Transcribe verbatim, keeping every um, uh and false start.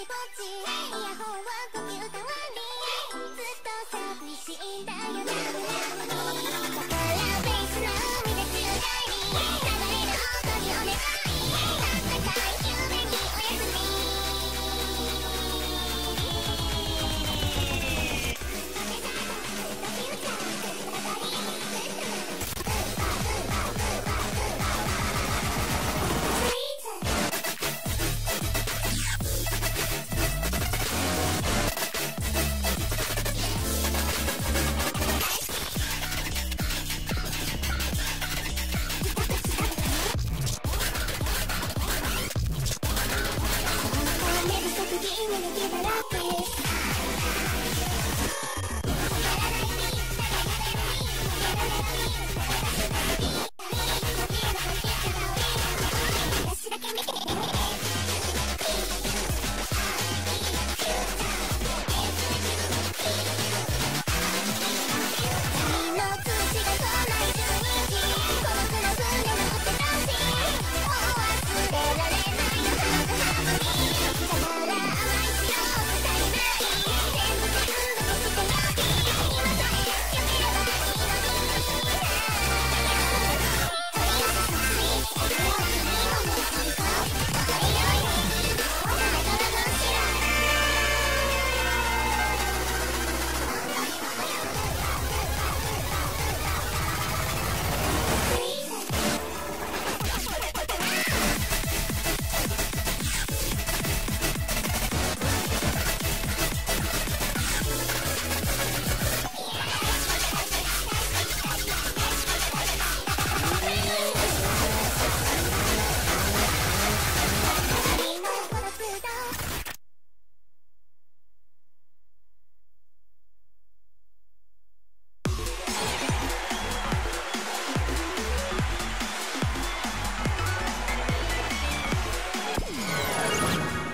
ちぼっちイヤホンはコンピューターにずっと寂しいんだよラブラブにだからベースの海で宙返り流れる音にお願いあったかい夢におやすみ夢の気だらけ